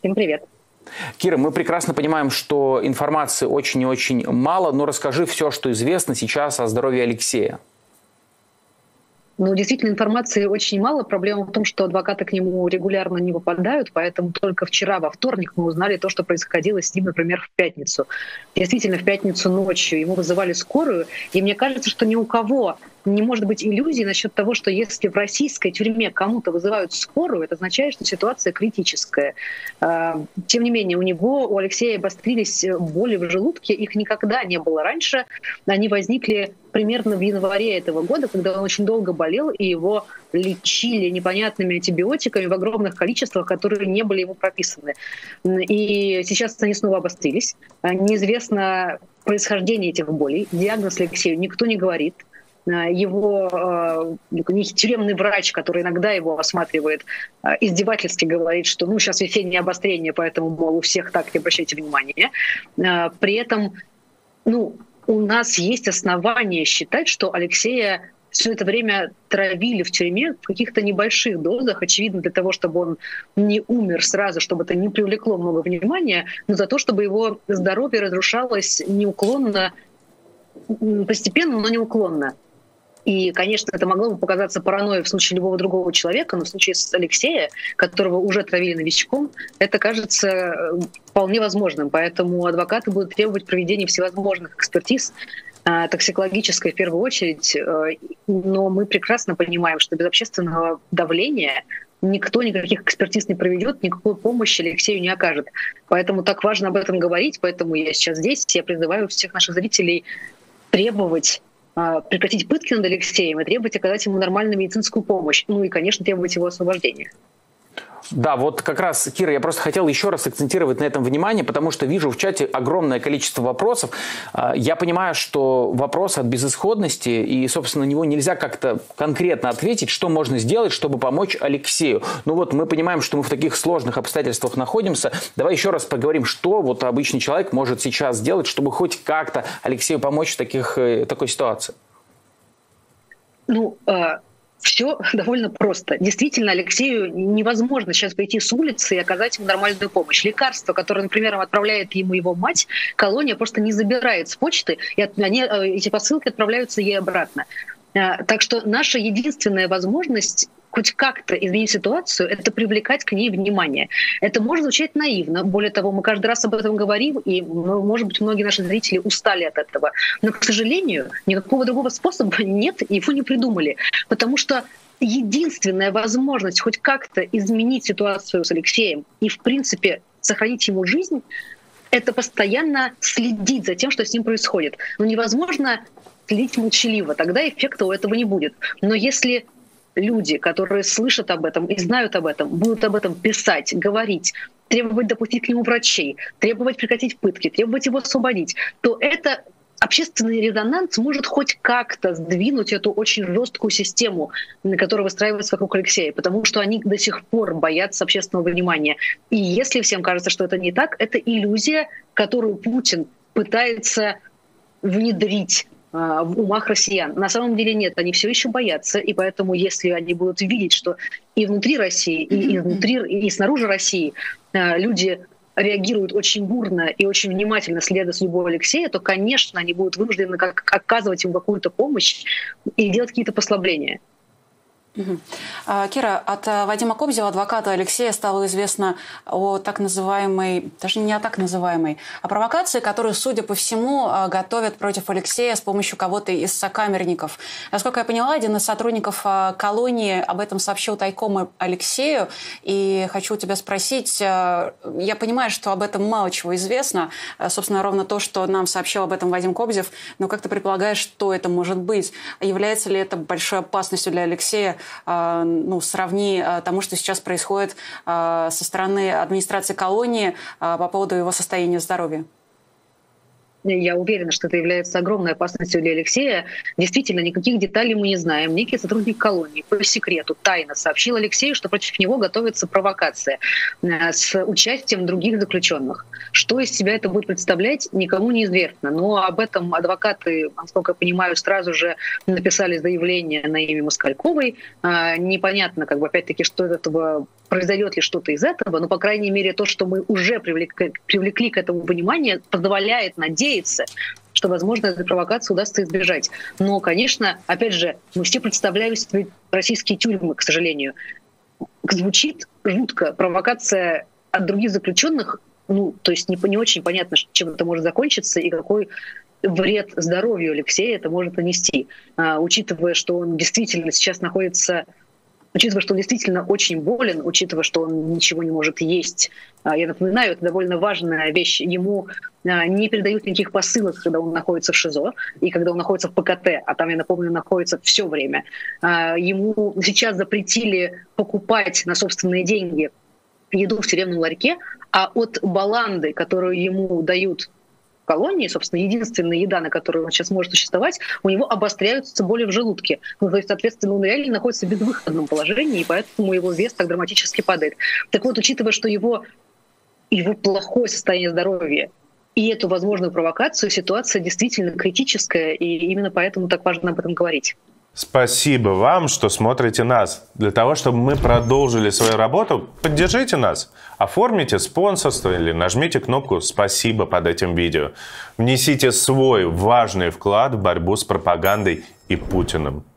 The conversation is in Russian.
Всем привет. Кира, мы прекрасно понимаем, что информации очень и очень мало, но расскажи все, что известно сейчас о здоровье Алексея. Ну, действительно, информации очень мало. Проблема в том, что адвокаты к нему регулярно не попадают, поэтому только вчера, во вторник, мы узнали то, что происходило с ним, например, в пятницу. Действительно, в пятницу ночью ему вызывали скорую, и мне кажется, что ни у кого не может быть иллюзий насчет того, что если в российской тюрьме кому-то вызывают скорую, это означает, что ситуация критическая. Тем не менее, у Алексея обострились боли в желудке, их никогда не было раньше. Они возникли примерно в январе этого года, когда он очень долго болел, и его лечили непонятными антибиотиками в огромных количествах, которые не были ему прописаны. И сейчас они снова обострились. Неизвестно происхождение этих болей. Диагноз Алексею никто не говорит. Его тюремный врач, который иногда его осматривает, издевательски говорит, что сейчас весеннее обострение, поэтому, мол, у всех так, не обращайте внимания. При этом у нас есть основания считать, что Алексея все это время травили в тюрьме в каких-то небольших дозах, очевидно, для того, чтобы он не умер сразу, чтобы это не привлекло много внимания, но за то, чтобы его здоровье разрушалось неуклонно, постепенно, но неуклонно. И, конечно, это могло бы показаться паранойей в случае любого другого человека, но в случае с Алексея, которого уже травили новичком, это кажется вполне возможным. Поэтому адвокаты будут требовать проведения всевозможных экспертиз, токсикологической в первую очередь. Но мы прекрасно понимаем, что без общественного давления никто никаких экспертиз не проведет, никакой помощи Алексею не окажет. Поэтому так важно об этом говорить, поэтому я сейчас здесь. Я призываю всех наших зрителей требовать прекратить пытки над Алексеем и требовать оказать ему нормальную медицинскую помощь. Ну и, конечно, требовать его освобождения. Да, вот как раз, Кира, я просто хотел еще раз акцентировать на этом внимание, потому что вижу в чате огромное количество вопросов. Я понимаю, что вопрос от безысходности, и, собственно, на него нельзя как-то конкретно ответить, что можно сделать, чтобы помочь Алексею. Ну вот мы понимаем, что мы в таких сложных обстоятельствах находимся. Давай еще раз поговорим, что вот обычный человек может сейчас сделать, чтобы хоть как-то Алексею помочь в такой ситуации. Все довольно просто. Действительно, Алексею невозможно сейчас прийти с улицы и оказать ему нормальную помощь. Лекарства, которые, например, отправляет ему его мать, колония просто не забирает с почты, и эти посылки отправляются ей обратно. Так что наша единственная возможность хоть как-то изменить ситуацию, это привлекать к ней внимание. Это может звучать наивно. Более того, мы каждый раз об этом говорим, и, может быть, многие наши зрители устали от этого. Но, к сожалению, никакого другого способа нет, и его не придумали. Потому что единственная возможность хоть как-то изменить ситуацию с Алексеем и, в принципе, сохранить ему жизнь, это постоянно следить за тем, что с ним происходит. Но невозможно следить молчаливо, тогда эффекта у этого не будет. Но если люди, которые слышат об этом и знают об этом, будут об этом писать, говорить, требовать допустить к нему врачей, требовать прекратить пытки, требовать его освободить, то это общественный резонанс может хоть как-то сдвинуть эту очень жесткую систему, которая выстраивается вокруг Алексея, потому что они до сих пор боятся общественного внимания. И если всем кажется, что это не так, это иллюзия, которую Путин пытается внедрить в умах россиян. На самом деле нет, они все еще боятся, и поэтому, если они будут видеть, что и внутри России, и снаружи России люди реагируют очень бурно и очень внимательно, следя за судьбой Алексея, то, конечно, они будут вынуждены оказывать ему какую-то помощь и делать какие-то послабления. Кира, от Вадима Кобзева, адвоката Алексея, стало известно о так называемой, даже не о так называемой, о провокации, которую, судя по всему, готовят против Алексея с помощью кого-то из сокамерников. Насколько я поняла, один из сотрудников колонии об этом сообщил тайком Алексею. И хочу у тебя спросить, я понимаю, что об этом мало чего известно, собственно, ровно то, что нам сообщил об этом Вадим Кобзев, но как ты предполагаешь, что это может быть? Является ли это большой опасностью для Алексея? Сравни тому, что сейчас происходит со стороны администрации колонии по поводу его состояния здоровья. я уверена, что это является огромной опасностью для Алексея. Действительно, никаких деталей мы не знаем. Некий сотрудник колонии по секрету тайно сообщил Алексею, что против него готовится провокация с участием других заключенных. Что из себя это будет представлять, никому не известно. Но об этом адвокаты, насколько я понимаю, сразу же написали заявление на имя Москальковой. Непонятно, опять-таки, что из этого произойдет ли что-то из этого, но, по крайней мере, то, что мы уже привлекли к этому внимание, позволяет надеяться, что, возможно, этой провокации удастся избежать. Но, конечно, опять же, мы все представляем себе российские тюрьмы, к сожалению. Звучит жутко. Провокация от других заключенных, то есть не очень понятно, чем это может закончиться и какой вред здоровью Алексея это может нанести. Учитывая, что он действительно сейчас находится... Учитывая, что он действительно очень болен, учитывая, что он ничего не может есть. Я напоминаю, это довольно важная вещь. Ему не передают никаких посылок, когда он находится в ШИЗО и когда он находится в ПКТ, а там, я напомню, находится все время. Ему сейчас запретили покупать на собственные деньги еду в тюремном ларьке, а от баланды, которую ему дают в колонии, собственно, единственная еда, на которую он сейчас может существовать, у него обостряются боли в желудке. То есть, соответственно, он реально находится в безвыходном положении, и поэтому его вес так драматически падает. Так вот, учитывая, что его плохое состояние здоровья и эту возможную провокацию, ситуация действительно критическая, и именно поэтому так важно об этом говорить. Спасибо вам, что смотрите нас. Для того, чтобы мы продолжили свою работу, поддержите нас. Оформите спонсорство или нажмите кнопку «Спасибо» под этим видео. Внесите свой важный вклад в борьбу с пропагандой и Путиным.